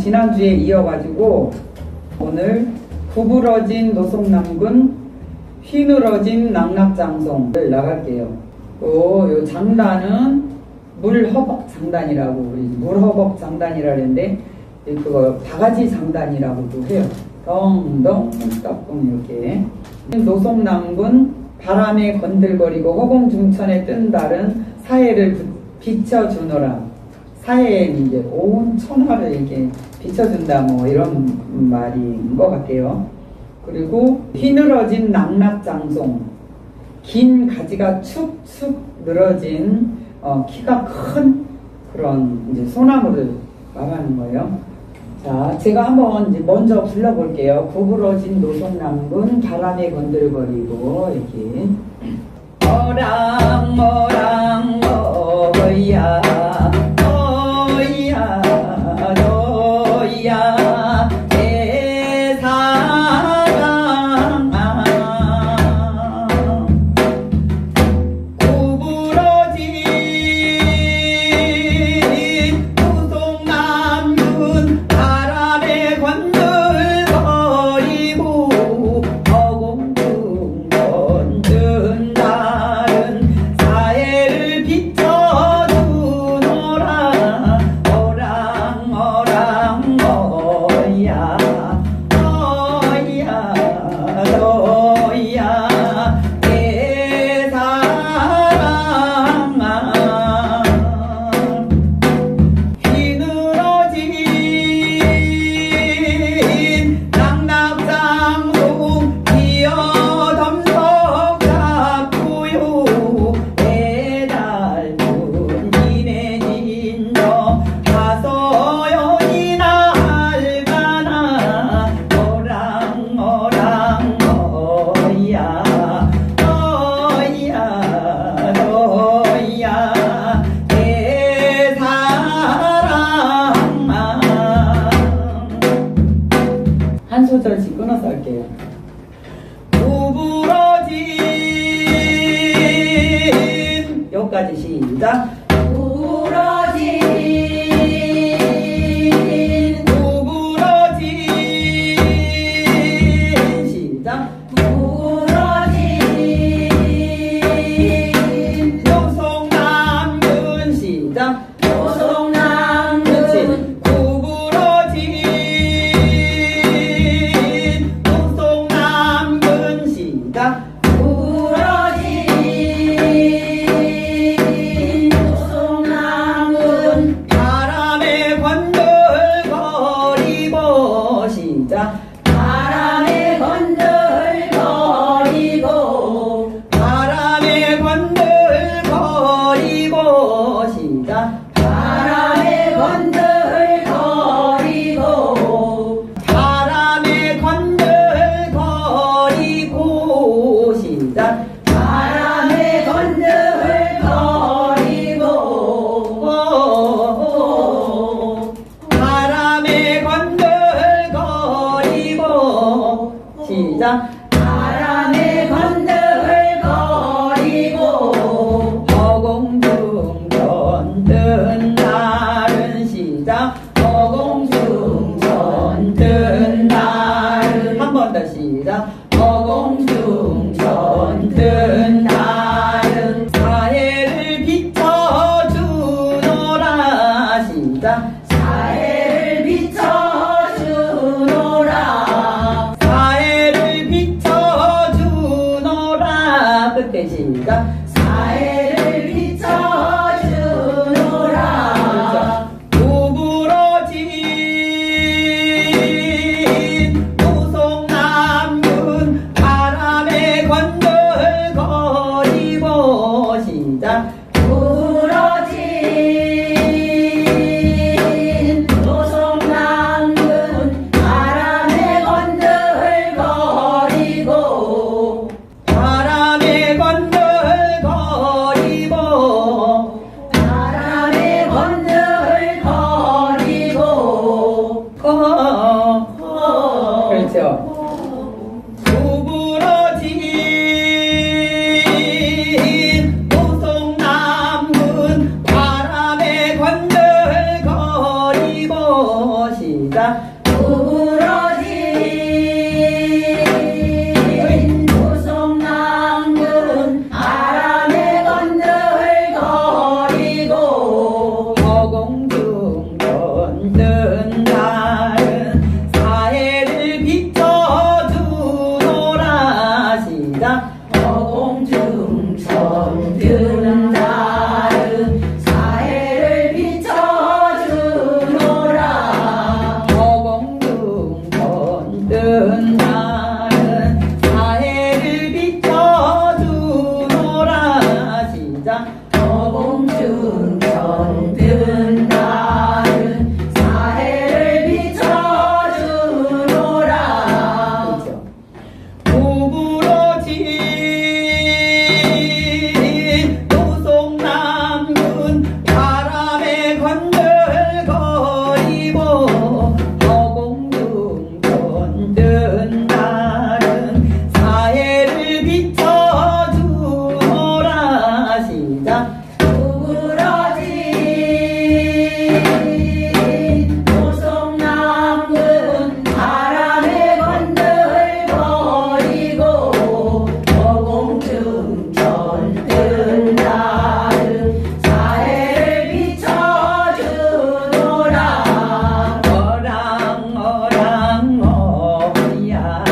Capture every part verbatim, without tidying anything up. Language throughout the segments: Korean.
지난주에 이어가지고 오늘 구부러진 노송남군 휘늘어진 낙낙장송을 나갈게요. 또 요 장단은 물허벅 장단이라고, 물허벅 장단이라 그랬는데 그거 바가지 장단이라고도 해요. 덩덩 따끔 이렇게. 노송남군 바람에 건들거리고 허공중천에 뜬 달은 사해를 비춰주노라. 사해에 이제 온 천하를 이렇게 비춰준다, 뭐 이런 말인 것 같아요. 그리고 휘늘어진 낙낙장송, 긴 가지가 축축 늘어진 어, 키가 큰 그런 이제 소나무를 말하는 거예요. 자, 제가 한번 이제 먼저 불러볼게요. 구부러진 노송남군 바람에 건들거리고 이렇게. 어랑 어랑 어야 어야 너야 내 사랑 구부러진 노송남군 바람에 건들거리고 허공중천 뜬 달은 사해를 비춰주노라. 어랑 어랑 어야 어야 너야 내 사랑 휘늘어진 낙낙장송 기어덤석 잡고요 애달픈 이내진 저 다서연이나 할까나. 어랑 어랑 어야 어야 너야 내 사랑. 한 소절씩 끊어서 할게요. 구부러진 여기까지 시작. 구부러진 구부러진 시작. 구부러진 노송남군 시작. 노송남군 구부러진 노송남군 시작. 구부러진 노송남군 바람에 건들거리고 시작. 바람에 건들거리고 바람에 건들거리고 시작. 바람에 건들거리고 바람에 건들거리고 시작. 바람에 건들거리고 바람에 건들거리고 시작. 바람에 건들거리고 허공중천 뜬 달은 시작. 허공중천 뜬 달은 한 번 더 시작. 허공중천 뜬 달은 사해를 비춰주노라 시작. 사해를 비춰주노라 사해를 비춰주노라 끝에 시작. 사해를 비춰주노라. 구부러진 노송남군 바람에 건들거리고 시작. 구부러진 노송남군 바람에 건들거리고 바람에 건들거리고 바람에 건들거리고 어, 어. 그렇죠. 구부러진 노송남군 바람에 건들거리고 시작. 날은 사해를 비춰주노라. 시작. 어공중천 뜬 날은 사해를 비춰주노라. 그렇죠. 구부러진 도송남군 바람에 건들거리고 어공중천 뜬 날은 사해를 비춰주노라. 시작. 구부러진 도송남군 바람에 건들거리고 어공중천 뜬 날은 사해를 비춰주노라. 어랑 어랑 어야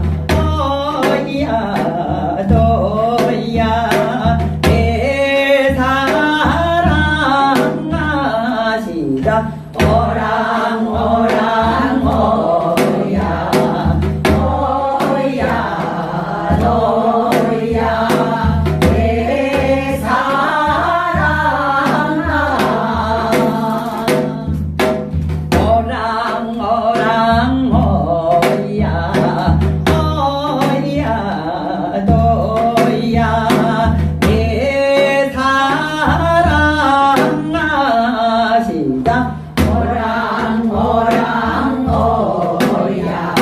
어야 너야 내 사랑아. 시작. 어랑 어랑 어야 어야 너야 내 사랑아. 어랑 어랑 어야 어야 너야 내 사랑아. 시작. 어랑 어랑 어야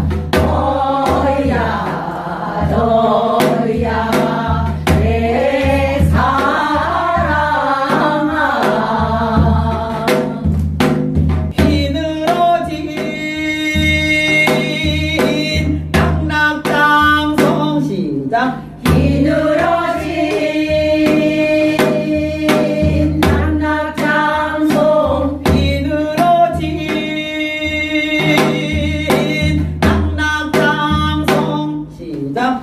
어야 너야 내 사랑아. 휘늘어진 낙낙장성. 시작. 휘늘어진 낙낙장송 휘늘어진 낙낙장성. 시작.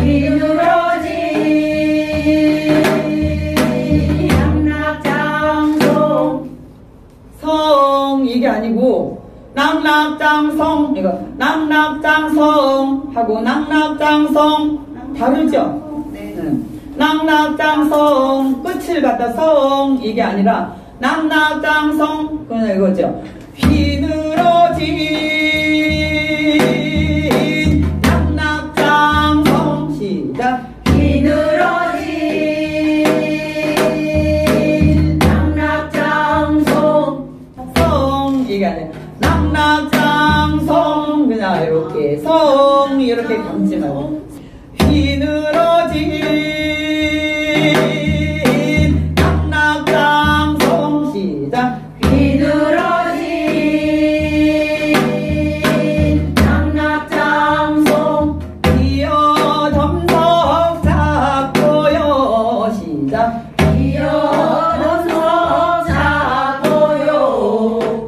휘늘어진 낙낙장송. 성 이게 아니고 낙낙장성. 이거 낙낙장성 하고 낙낙장성 다르죠? 네. 응. 낙낙장성 끝을 갖다 성 이게 아니라 낙낙장성 그냥 이거죠. 휘늘어진 낙낙장성. 시작. 휘늘어진 낙낙장송. 성 이게 아니라 낙낙장성 그냥 이렇게 성 이렇게 감지 말고 휘늘어진 낙낙장성. 시작. 휘늘어진 낙낙장송. 이어점석 잡고요. 시작. 이어점석 잡고요.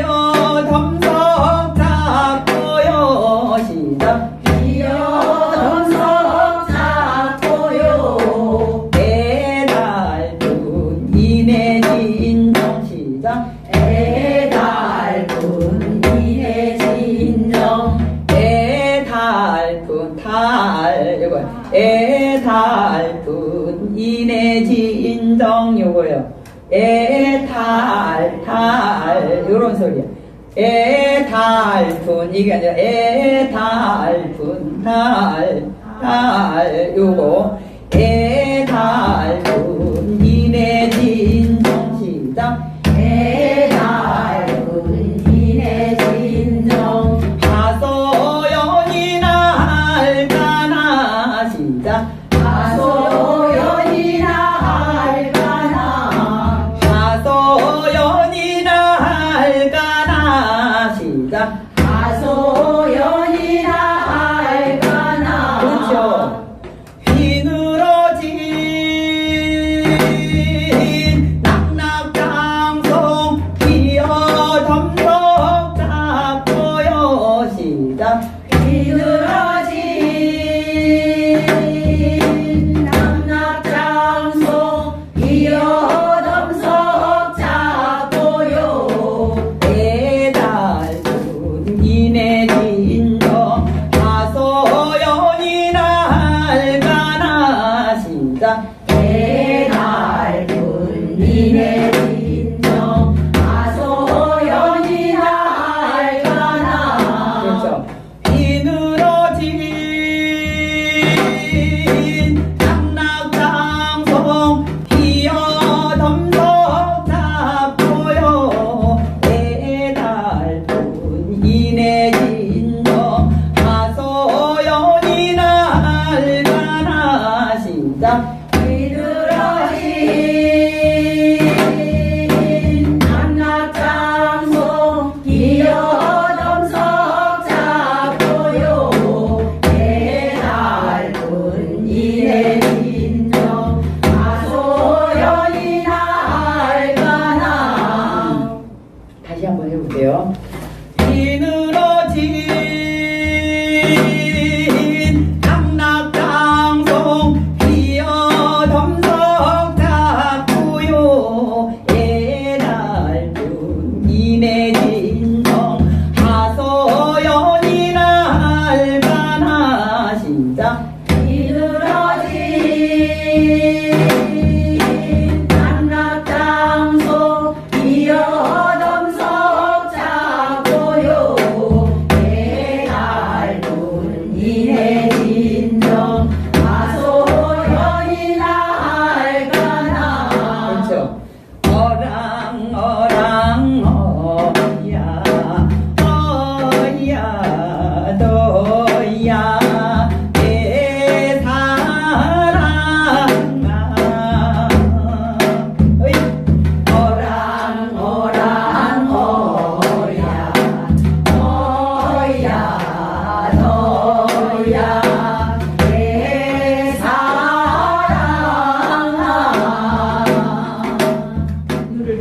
이어점석 잡고요. 시작. 이어점석 잡고요. 애달픈 이내 진정. 시작. 애달픈 이내 진정. 애달픈 달 이거 애달픈 이내 진정 요거요. 애달 달 요런 소리야. 애달픈 이게 아니라 애달픈 달 달 요거 애달픈 이내 진정. 시작. 애달픈 이내 진정. 하소연이 날까나. 시작. 하소연이 날까나. 하소연이 날까나. 시작. 하소연이 날까나. 그렇죠. 휘늘어진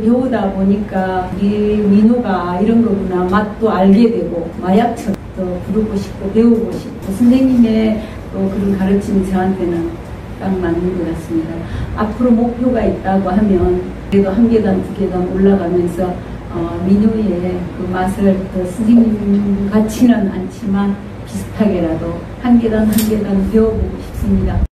배우다 보니까 이 민우가 이런 거구나 맛도 알게 되고 마약처럼 또 부르고 싶고 배우고 싶고 선생님의 또 그런 가르침이 저한테는 딱 맞는 것 같습니다. 앞으로 목표가 있다고 하면 그래도 한 계단 두 계단 올라가면서 어, 민우의 그 맛을 또 선생님 같지는 않지만 비슷하게라도 한 계단 한 계단 배워보고 싶습니다.